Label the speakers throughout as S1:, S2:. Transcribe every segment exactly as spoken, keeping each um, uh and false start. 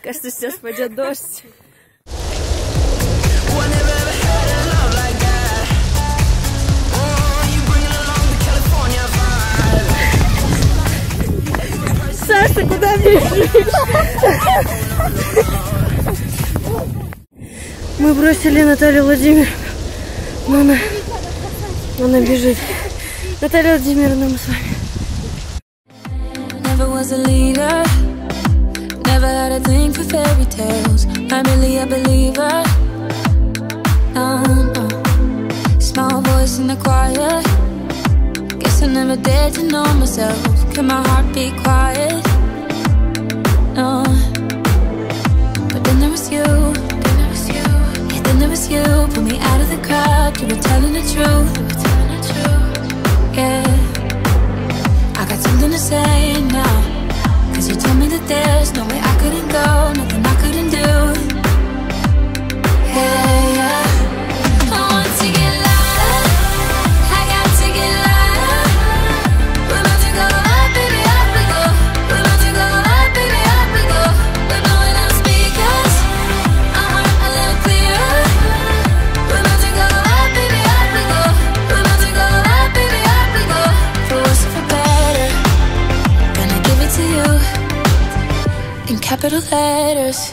S1: кажется, сейчас пойдет дождь. Саша, куда бежишь? Мы бросили Наталью Владимировну. Но она, она бежит. Наталья Владимировна, мы с вами. Never was a leader. Never had a thing for fairy tales. I'm really a believer. No, no. Small voice in the quiet. Guess I never dared to know myself. Can my heart be quiet? No. But then there was you. Then there was you. Yeah, then there was you. Pull me out of the crowd. You were telling the truth. You were telling the truth. Yeah. I got something to say now. Cause you told me that there's no way I couldn't go. Nothing I couldn't do. Yeah, yeah. I want to get louder. I got to get louder. We're about to go up, baby, up we go. We're about to go up, baby, up we go. We're blowing out speakers. Uh-huh, a little clearer. We're about to go up, baby, up we go. We're about to go up, baby, up we go. For worse or for better, gonna give it to you in capital letters.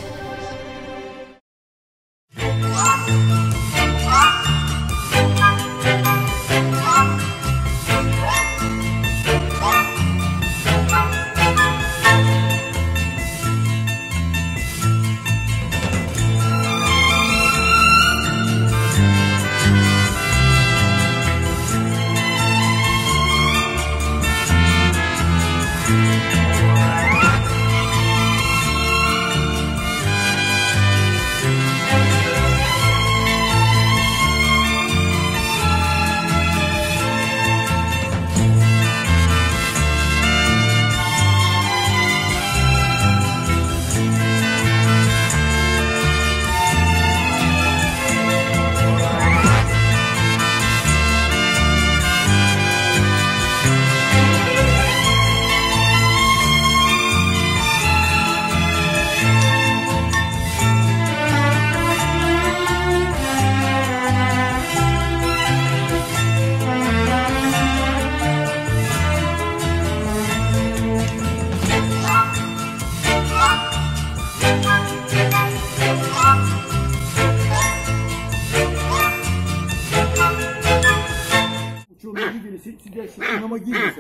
S2: Сидящих на могильниках.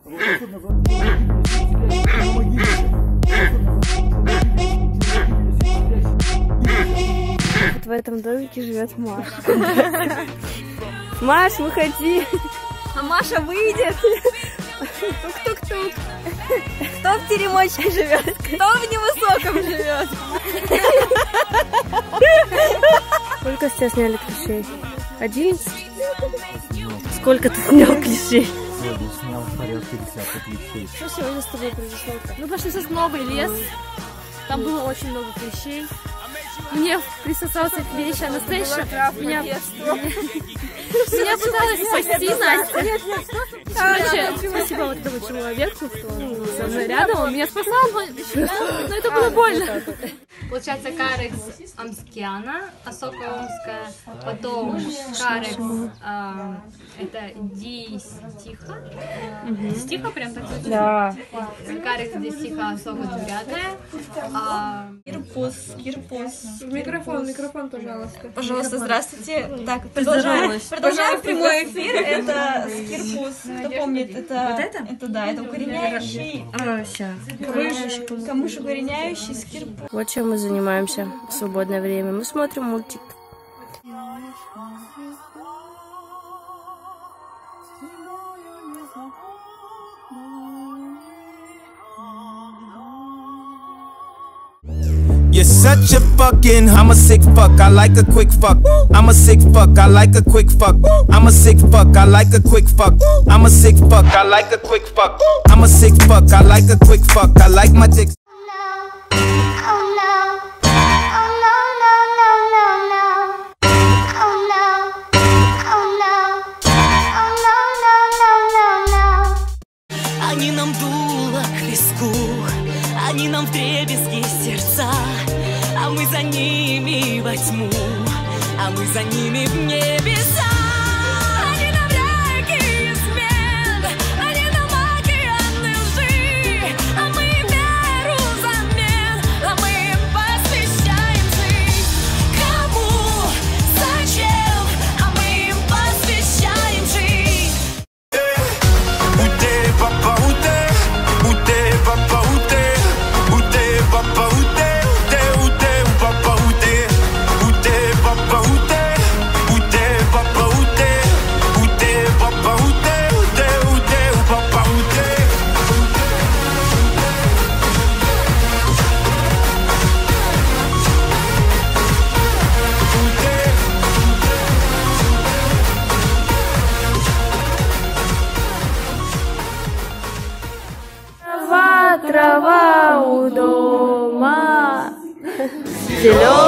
S2: На могильниках.
S1: Вот в этом домике живет Маша. Маш, выходи.
S3: А Маша выйдет. Тук-тук-тук. Кто в теремочке живет? Кто в невысоком живет?
S1: Сколько с тебя сняли клещей? Одиннадцать? Сколько ты снял клещей?
S2: Сегодня снял порядка десятка клещей.
S1: Что сегодня с тобой произошло?
S3: Мы пошли сейчас в новый лес. Там было очень много клещей. Мне присосался клещ, а настоящая меня... Меня пыталась спасти Настя. Короче, спасибо вот этому человеку, что он со мной рядом. Он меня спасал, но это было больно.
S4: Получается, карекс амскиана, осока омская, потом карекс, э, это дистиха, угу. Дистиха прям так звучит?
S1: Да.
S4: Карекс дистиха, осока девятая. А...
S3: Кирпус, кирпус.
S5: Микрофон, микрофон, пожалуйста.
S3: Пожалуйста, здравствуйте. Так, продолжаем, продолжаем прямой эфир. Это скирпус. Кто помнит, это... Вот это? Это, да, это укореняющий...
S1: А, сейчас.
S3: Камыш, камыш укореняющий скирпус.
S1: Вот чем мы занимаемся в свободное время. Мы смотрим мультик.
S6: You're such a fucking, I'm a sick fuck, I like a quick fuck. I'm a sick fuck, I like a quick fuck. I'm a sick fuck, I like a quick fuck. I'm a sick fuck, I like a quick fuck. I'm a sick fuck, I like a quick fuck. I like my dick.
S7: Они нам дуло к виску, они нам вдребезги сердца. мы за ними в небеса. Они нам реки смен, они нам океаны лжи, а мы веру взамен, а мы им посвящаем жизнь. Кому, зачем, а мы им посвящаем жизнь.
S6: Ute, papa, ute, ute, papa, ute, ute, papa, ute, ute, ute, papa, ute, ute, papa, ute, ute, papa, ute, ute, papa, ute, ute, ute, papa, ute.
S3: Трава, трава у дома, зеленая.